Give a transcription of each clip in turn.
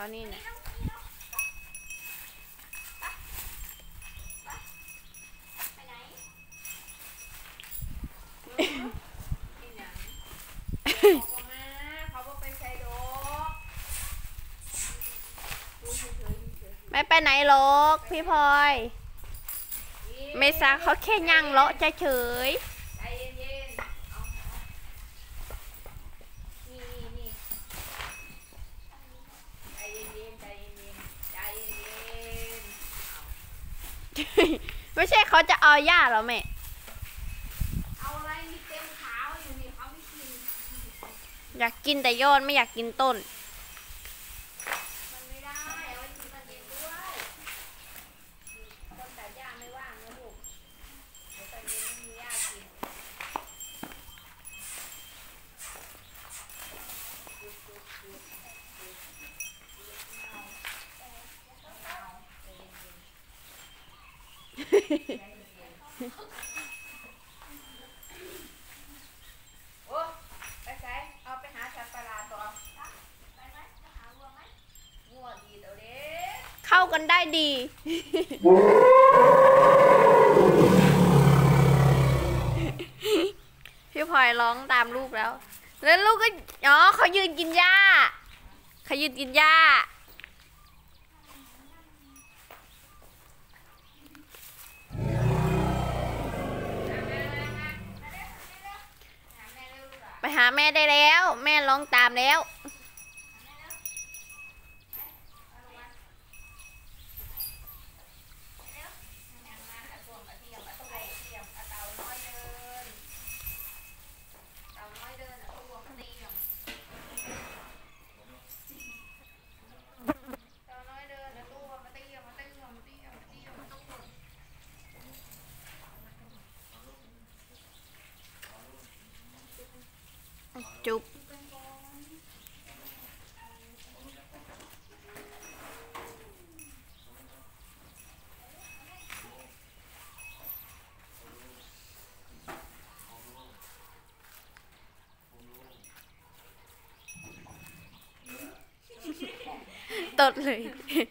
นี่นะไม่ไปไหนหรอกพี่พลอยเมษาเขาแค่ย่างเลาะเฉยไม่ใช่เขาจะเอาหญ้าหรอแม่เอาอะไรมีเต็มขาวอยู่นี่เขาไม่กินอยากกินแต่ยอดไม่อยากกินต้นมันไม่ได้เอาไว้กินตอนเย็นด้วยคนตัดหญ้าไม่ว่างนะลูกเดี๋ยวตอนเย็นไม่มีหญ้ากินโอ้ไปใส่เอาไปหาสัตว์ประหลาดต่อไปไหมจะหาวัวไหมวัวดีเดี๋ยวเด็กเข้ากันได้ดีพี่พลอยร้องตามลูกแล้วลูกก็อ๋อเขายืนกินหญ้าเขายืนกินหญ้าไปหาแม่ได้แล้วแม่ร้องตามแล้วจุ๊บตดเลย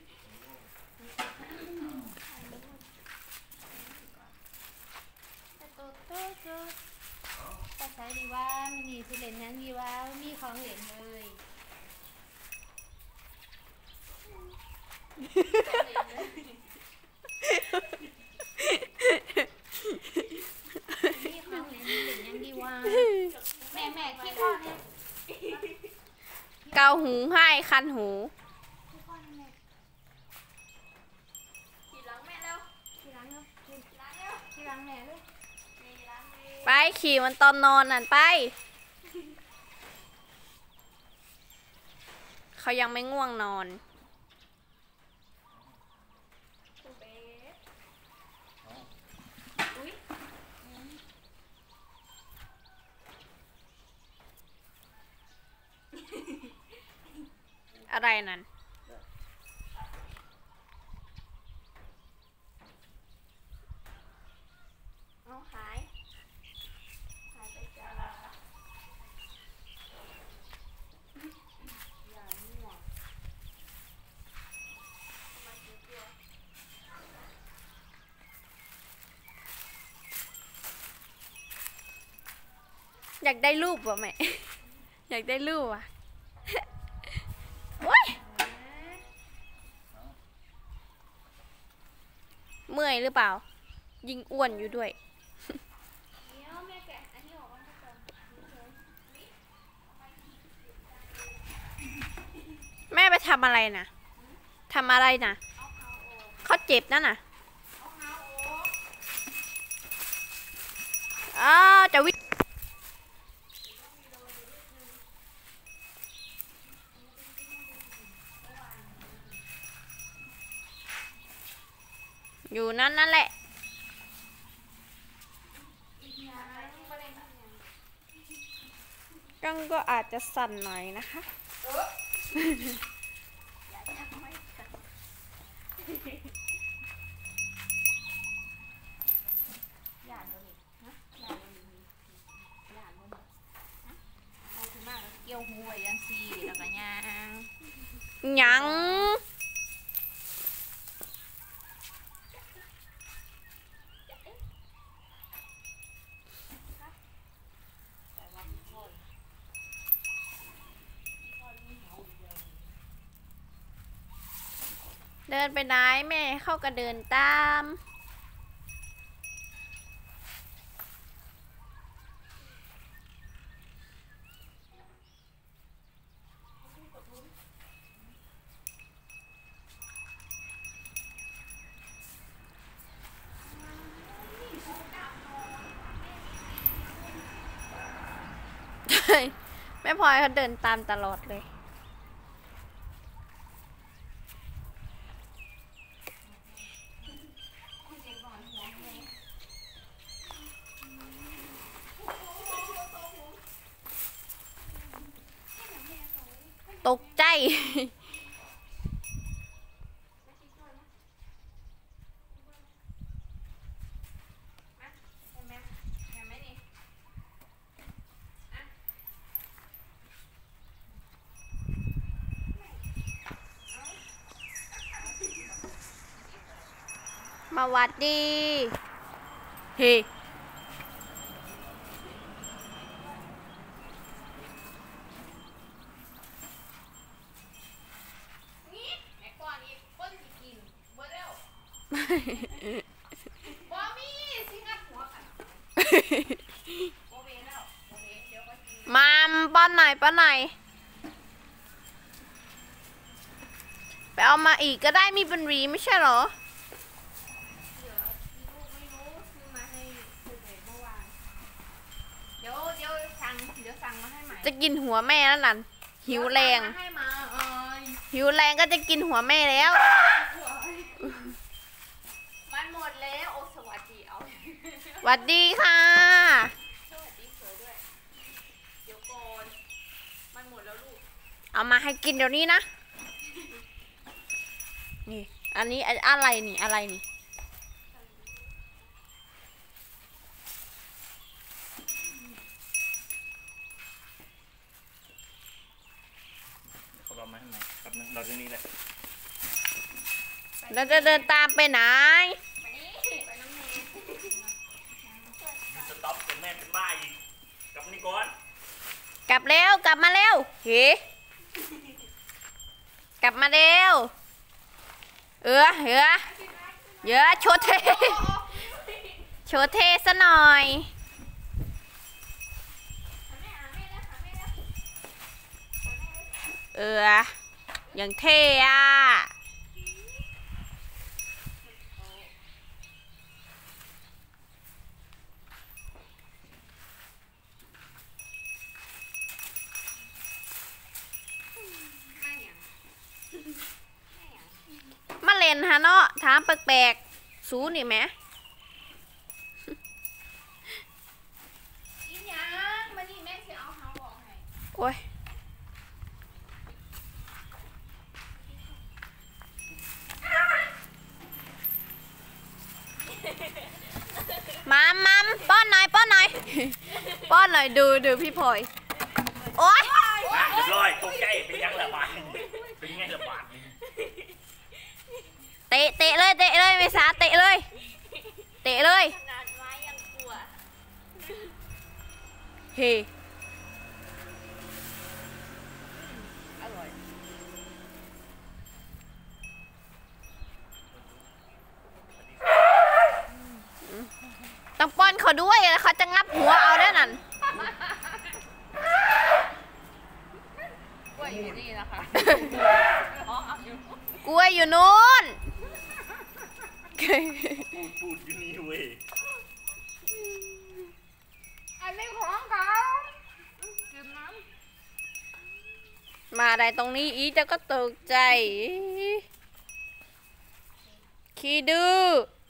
ใช้ดีว่ามินิสิเลนยังดีว่ามีของเหลนเลยมีของเหลนยังดีว่าแม่ที่พ่อเนี่ยเกาหูให้คันหูขี่หลังแม่แล้วขี่หลังแล้วขี่หลังแม่เลยไปขี่มันตอนนอนนั่นไปเขายังไม่ง่วงนอนอะไรนั่นเอาหายไปจ้าอยากได้รูปวะแม่ อยากได้รูปอ่ะเมื่อยหรือเปล่ายิงอ้วนอยู่ด้วยแม่ไปทำอะไรนะทำอะไรนะเขาเจ็บนั่นน่ะจะวิ่งอยู่นั่นแหละกังก็อาจจะสั่นหน่อยนะคะเกี่ยวหูไว้ยังสี่แล้วก็ย่างหยังเดินไปไหนแม่เข้าก็เดินตามแม่พลอยเขาเดินตามตลอดเลยตกใจมาวัดดีเฮ้บ่มีสิงัดหัวกันโอเคแล้วโอเคเดี๋ยวก็กินมามป้อนหน่อยป้อนหน่อยไปเอามาอีกก็ได้มีเป็นหวีไม่ใช่เหรอเหลือมีลูกไม่รู้ซื้อมาให้ซื้อไปเมื่อวานเดี๋ยวสั่งมาให้ใหม่จะกินหัวแม่แล้วนั่นหิวแรงเดี๋ยวสั่มาให้มาหิวแรงก็จะกินหัวแม่แล้วมันหมดแล้วโอ้สวัสดีเอาสวัสดีค่ะสวัสดีสวยด้วยเดี๋ยวก่อนมันหมดแล้วลูกเอามาให้กินเดี๋ยวนี้นะนี่อันนี้อะไรนี่อะไรนี่เขาเรามาให้ไหนครับนึงเราเรื่องนี้แหละเราจะเดินตามไปไหนไปนี่ไปน้ำเนยสต็อปเป็นแม่เป็นบ้าอีกกลับนี่ก่อนกลับเร็วกลับมาเร็วเฮ้กลับมาเร็วเยอะโชว์เทโชว์เทซะหน่อยอย่างเท่อะมาเล่นฮะเนาะถามแปลกๆสูนี่ไหมกินยังมานี่แม่จะเอาเฮาออกให้โอ้ยมัมป้อนหน่อยป้อนหน่อย ป้อนหน่อยดูพี่พลอยโอ๊ยเรียบร้อยตกใจเป็นยังระบาดเป็นไงระบาดเตะเลยเมษาเตะเลยขนาดไม้ยังกลัวเฮ้อร่อยต้องป้อนเขาด้วยแล้วเขาจะงับหัวเอาด้วยนั่นกล้วยอยู่นี่นะคะอ๋อเอาอยู่กล้วยอยู่นู้นพูดอยู่นี่เว้ยอันนี้ของเขากินน้ำมาได้ตรงนี้อีเจ้าก็ตกใจขี้ดื้อ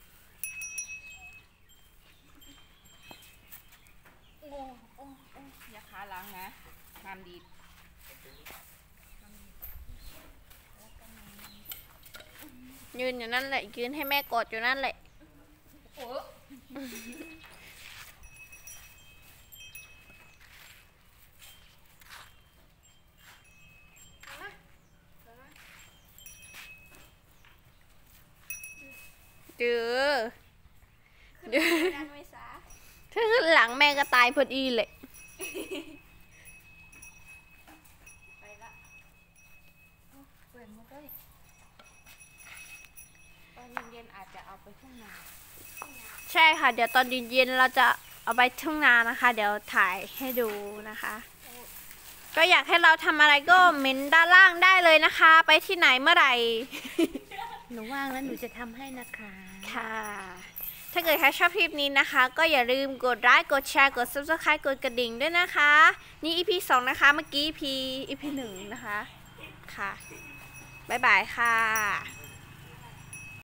โอ้อย่าขาล้างนะงามดียืนอยู่นั่นแหละยืนให้แม่กอดอยู่นั่นแหละโอ้เด้อขึ้นมาดันไว้ซะถ้าขึ้นหลังแม่ก็ตายพอดีเลยไปละเปิดมาด้วยตอนเย็นๆอาจจะเอาไปทุ่งนาใช่ค่ะ เดี๋ยวตอนเย็นๆเราจะเอาไปทุ่งนานะคะ เดี๋ยวถ่ายให้ดูนะคะ ก็อยากให้เราทำอะไรก็เม้นด้านล่างได้เลยนะคะ ไปที่ไหนเมื่อไหร่หนูว่างแล้วหนูจะทำให้นะคะค่ะ ถ้าเกิดใครชอบคลิปนี้นะคะ ก็อย่าลืมกดไลค์ กดแชร์ กด subscribe กดกระดิ่งด้วยนะคะ นี่ EP 2 นะคะ เมื่อกี้ EP 1 นะคะ ค่ะ บ๊ายบายค่ะ